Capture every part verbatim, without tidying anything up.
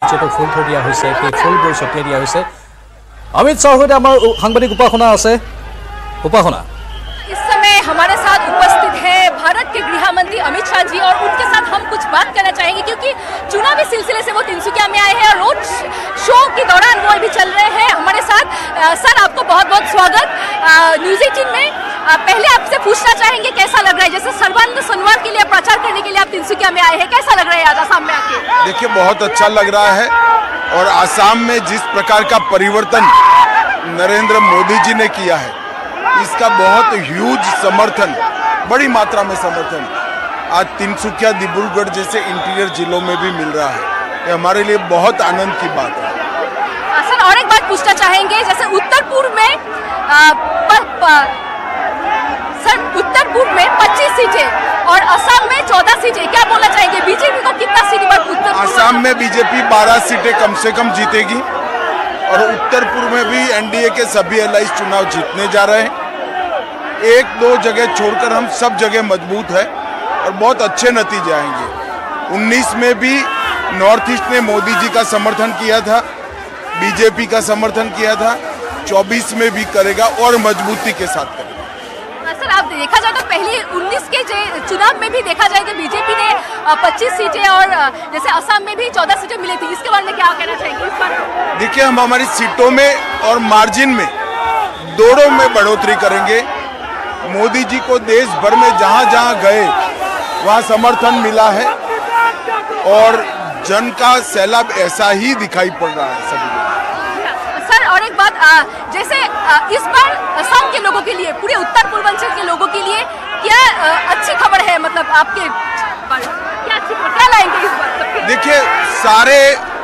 যেটো ফুল থৈ দিয়া হৈছে সেই ফুলবোৰ ছটিয়াই দিয়া হৈছে अमित शाह सहित हमार सांबादिक उपासना আছে उपासना इस समय हमारे साथ उपस्थित है भारत के गृह मंत्री अमित शाह जी और उनके साथ हम कुछ बात करना चाहेंगे क्योंकि चुनावी सिलसिले से वो तिनसुकिया में आए हैं और रोड शो के दौरान वो अभी चल रहे हैं हमारे साथ। सर आपको बहुत बहुत स्वागत न्यूज़ एटीन में। पहले आपसे पूछना चाहेंगे कैसा लग रहा है, जैसे सर्वानंद सोनोवाल के लिए प्रचार करने के लिए आप तिनसुकिया में आए हैं, कैसा लग रहा है आज आसाम में आके? देखिए बहुत अच्छा लग रहा है और आसाम में जिस प्रकार का परिवर्तन नरेंद्र मोदी जी ने किया है इसका बहुत ह्यूज समर्थन, बड़ी मात्रा में समर्थन आज तिनसुकिया डिब्रूगढ़ जैसे इंटीरियर जिलों में भी मिल रहा है। ये हमारे लिए बहुत आनंद की बात है। सर और एक बात पूछना चाहेंगे, जैसे उत्तर पूर्व में आ, प, प, सर उत्तर पूर्व में पच्चीस सीटें और असम में चौदह सीटें, क्या बोलना चाहेंगे बीजेपी को कितना सीट पर उत्तर आसाम में बीजेपी बारह सीटें कम से कम जीतेगी और उत्तर पूर्व में भी एनडीए के सभी एलाइज चुनाव जीतने जा रहे हैं। एक दो जगह छोड़कर हम सब जगह मजबूत है और बहुत अच्छे नतीजे आएंगे। उन्नीस में भी नॉर्थ ईस्ट ने मोदी जी का समर्थन किया था, बीजेपी का समर्थन किया था, चौबीस में भी करेगा और मजबूती के साथ करेगा। सर आप देखा जाए तो पहले उन्नीस के चुनाव में भी देखा जाए तो बीजेपी ने पच्चीस सीटें और जैसे असम में भी चौदह सीटें मिली थी, इसके बारे में क्या कहना चाहेंगे इस बार? देखिए हम हमारी सीटों में और मार्जिन में दोनों में बढ़ोतरी करेंगे। मोदी जी को देश भर में जहां जहां गए वहां समर्थन मिला है और जन का सैलाब ऐसा ही दिखाई पड़ रहा है सभी। सर और एक बात, जैसे इस बार असम के लोगों के लिए, पूरे उत्तर पूर्वांचल के लोगों के लिए क्या अच्छी खबर है, मतलब आपके क्या अच्छी खबर क्या लाएंगे इस बार? देखिए सारे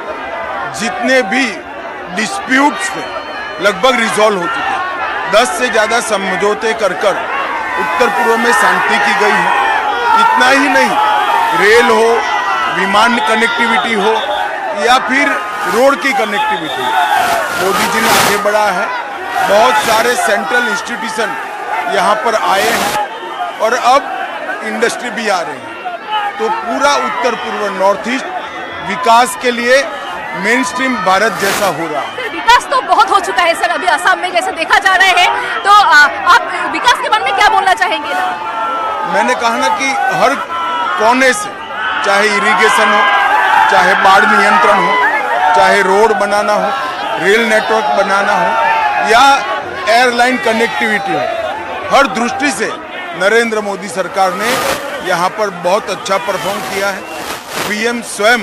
जितने भी डिस्प्यूट्स थे लगभग रिजॉल्व हो चुके हैं। दस से ज्यादा समझौते कर कर उत्तर पूर्व में शांति की गई है। इतना ही नहीं, रेल हो, विमान कनेक्टिविटी हो या फिर रोड की कनेक्टिविटी, मोदी जी ने आगे बढ़ा है। बहुत सारे सेंट्रल इंस्टीट्यूशन यहाँ पर आए हैं और अब इंडस्ट्री भी आ रही है। तो पूरा उत्तर पूर्व नॉर्थ ईस्ट विकास के लिए मेन स्ट्रीम भारत जैसा हो रहा है। विकास तो बहुत हो चुका है सर, अभी असम में जैसे देखा जा रहा है, तो आ, आप विकास के बारे में क्या बोलना चाहेंगे? मैंने कहा ना कि हर कोने से, चाहे इरिगेशन हो, चाहे बाढ़ नियंत्रण हो, चाहे रोड बनाना हो, रेल नेटवर्क बनाना हो या एयरलाइन कनेक्टिविटी हो, हर दृष्टि से नरेंद्र मोदी सरकार ने यहाँ पर बहुत अच्छा परफॉर्म किया है। पीएम स्वयं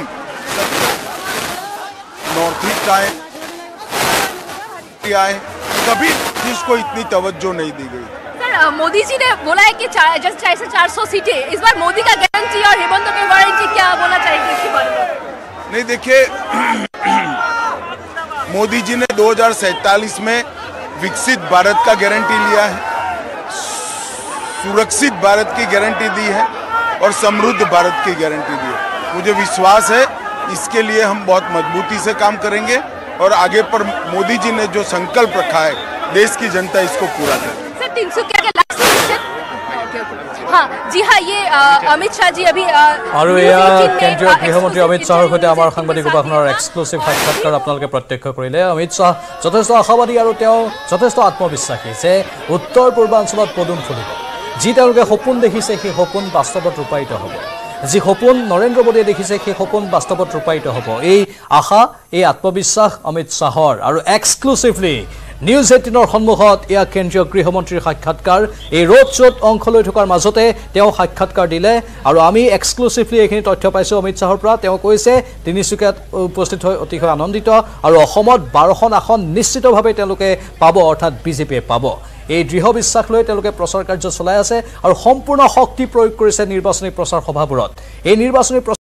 नॉर्थ ईस्ट आए आए कभी जिसको इतनी तवज्जो नहीं दी गई। सर मोदी जी ने बोला है कि जस्ट चार से चार सौ सीटें, इस बार मोदी का गारंटी और हेमंत की वारंटी, क्या बोलना चाहेंगे इसके बारे में? नहीं देखिए मोदी जी ने दो हज़ार सैंतालीस में विकसित भारत का गारंटी लिया है, सुरक्षित भारत की गारंटी दी है और समृद्ध भारत की गारंटी दी है। मुझे विश्वास है इसके लिए हम बहुत मजबूती से काम करेंगे और आगे पर मोदी जी ने जो संकल्प रखा है देश की जनता इसको पूरा करे। सर तिनसुकिया के लास्ट हाँ जी हाँ ये अमित शाह जी अभी আৰু এয়া কেন্দ্ৰীয় গৃহমন্ত্ৰী অমিত শাহৰ সৈতে আমাৰ সাংবাদিক উপাসনাৰ এক্সক্লুসিভ সাক্ষাৎকাৰ আপোনালোকে প্ৰত্যক্ষ কৰিলে। অমিত শাহ যথেষ্ট আশাবাদী আৰু তেওঁ যথেষ্ট আত্মবিশ্বাসী যে উত্তৰ পূৰ্বাঞ্চলত পদুম ফুলিব। যি তেওঁলোকে সপোন দেখিছে সেই সপোন বাস্তৱত ৰূপায়িত হ'ব, যি সপোন নৰেন্দ্ৰ মোদীয়ে দেখিছে সেই সপোন বাস্তৱত ৰূপায়িত হ'ব। এই আশা, এই আত্মবিশ্বাস অমিত শাহৰ। আৰু এক্সক্লুসিভলি নিউজ এইটিনৰ সন্মুখত এয়া কেন্দ্ৰীয় গৃহমন্ত্ৰীৰ সাক্ষাৎকাৰ। এই ৰোড শ্ব'ত অংশ লৈ থকাৰ মাজতে তেওঁ সাক্ষাৎকাৰ দিলে আৰু আমি এক্সক্লুসিভলি এইখিনি তথ্য পাইছোঁ অমিত শাহৰ পৰা। তেওঁ কৈছে তিনিচুকীয়াত উপস্থিত হৈ অতিশয় আনন্দিত আৰু অসমত বাৰখন আসন নিশ্চিতভাৱে তেওঁলোকে পাব, অৰ্থাৎ বিজেপিয়ে পাব। এই দৃঢ় বিশ্বাস লৈ তেওঁলোকে প্ৰচাৰ কাৰ্য চলাই আছে আৰু সম্পূৰ্ণ শক্তি প্ৰয়োগ কৰিছে নিৰ্বাচনী প্ৰচাৰ সভাবোৰত। এই নিৰ্বাচনী